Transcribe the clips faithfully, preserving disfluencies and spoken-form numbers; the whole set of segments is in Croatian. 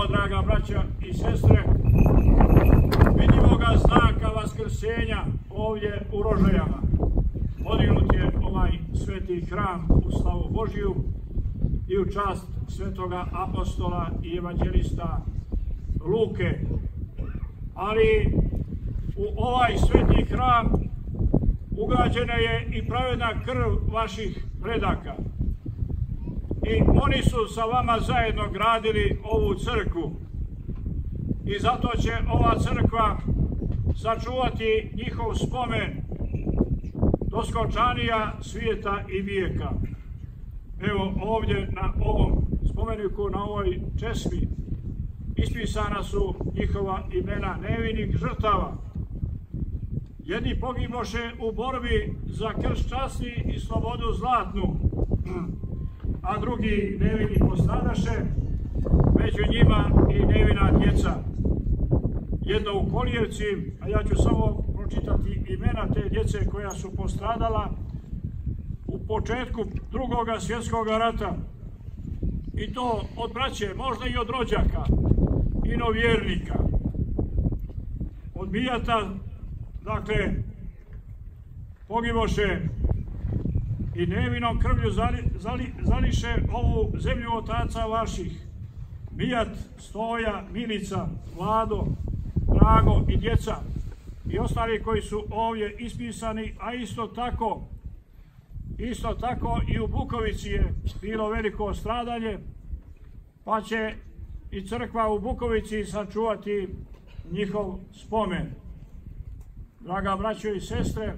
Evo, draga braća i sestre, vidimo ga znaka vaskrsenja ovdje u Rožajama. Podignut je ovaj sveti hram u slavu Božiju i u čast svetoga apostola i evanđelista Luke. Ali u ovaj sveti hram ugrađena je i pravedna krv vaših predaka. I oni su sa vama zajedno gradili ovu crkvu. I zato će ova crkva sačuvati njihov spomen do skončanija svijeta i vijeka. Evo ovdje na ovom spomeniku, na ovoj česmi, ispisana su njihova imena nevinih žrtava. Jedni pogiboše u borbi za krst časti i slobodu zlatnu, a drugi nevini postradaše, među njima i nevina djeca. Jedno u Kolijevci, a ja ću samo pročitati imena te djece koja su postradala u početku drugoga svjetskog rata. I to od braće, možda i od rođaka, inovjernika, od bijata, dakle, pogiboše i nevinom krvlju zali, zali, zališe ovu zemlju otaca vaših. Mijat, Stoja, Milica, Vlado, Drago i djeca i ostali koji su ovdje ispisani, a isto tako, isto tako i u Bukovici je bilo veliko stradanje, pa će i crkva u Bukovici sačuvati njihov spomen. Draga braćo i sestre,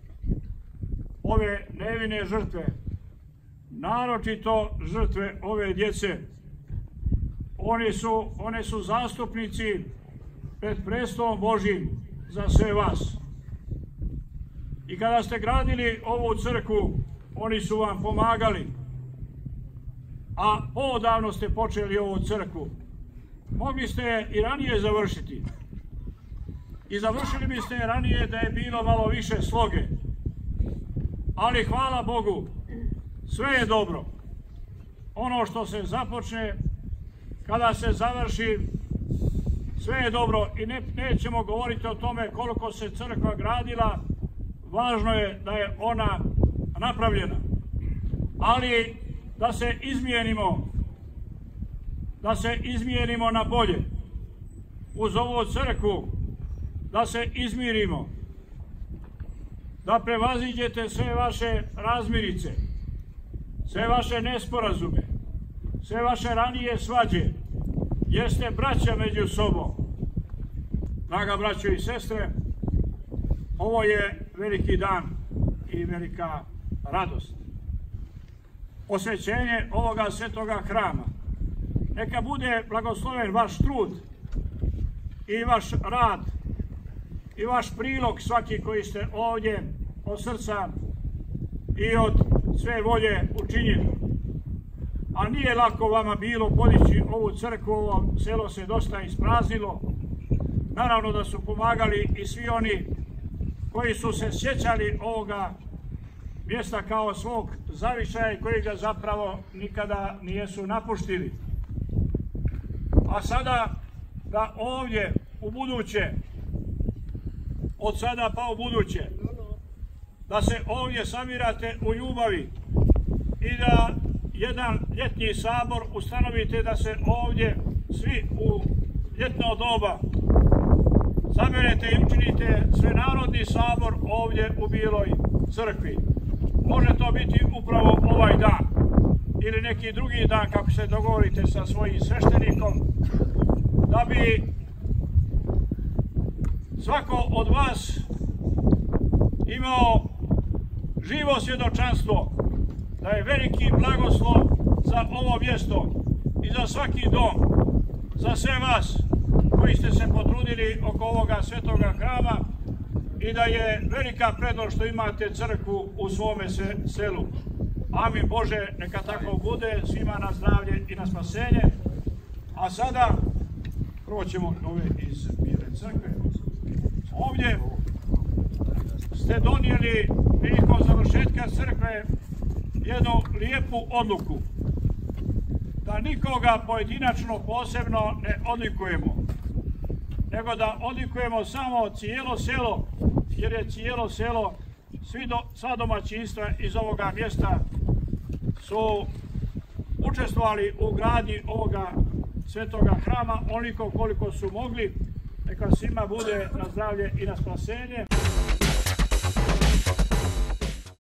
ove nevine žrtve, naročito žrtve ove djece, one su, one su zastupnici pred prestolom Božjim za sve vas. I kada ste gradili ovu crkvu, oni su vam pomagali, a poodavno ste počeli ovu crkvu. Mogli ste je i ranije završiti. I završili biste je ranije da je bilo malo više sloge. Ali hvala Bogu, sve je dobro. Ono što se započne, kada se završi, sve je dobro i ne, nećemo govoriti o tome koliko se crkva gradila, važno je da je ona napravljena. Ali da se izmijenimo, da se izmijenimo na bolje. Uz ovu crkvu, da se izmirimo, da prevaziđete sve vaše razmirice, sve vaše nesporazume, sve vaše ranije svađe, jer ste braća među sobom. Draga braćo i sestre, ovo je veliki dan i velika radost. Osvećenje ovoga svetoga hrama. Neka bude blagosloven vaš trud i vaš rad i vaš prilog svaki koji ste ovdje od srca i od sve volje učinili. A nije lako vama bilo podići ovu crkvu, ovo selo se dosta ispraznilo. Naravno da su pomagali i svi oni koji su se sjećali ovoga mjesta kao svog zavičaja i koji ga zapravo nikada nijesu napuštili. A sada da ovdje u buduće, od sada pa u buduće, da se ovdje sabirate u ljubavi i da jedan ljetni sabor ustanovite, da se ovdje svi u ljetno doba saberete i učinite svenarodni sabor ovdje u Bijeloj crkvi. Može to biti upravo ovaj dan ili neki drugi dan kako se dogovorite sa svojim sveštenikom, da bi svako od vas imao živo svjedočanstvo da je veliki blagoslov za ovo mjesto i za svaki dom, za sve vas koji ste se potrudili oko ovoga svetoga hrama i da je velika prednost što imate crkvu u svome se selu. Amin Bože, neka tako bude, svima na zdravlje i na spasenje. A sada prvo ćemo ove iz Bijele crkve. Ovdje ste donijeli prilikom završetka crkve jednu lijepu odluku. da nikoga pojedinačno posebno ne odlikujemo, nego da odlikujemo samo cijelo selo, jer je cijelo selo, svi do, sva domaćinstva iz ovoga mjesta su učestvovali u gradnji ovoga svetoga hrama onoliko koliko su mogli. Neka svima bude na zdravlje i na spasenje.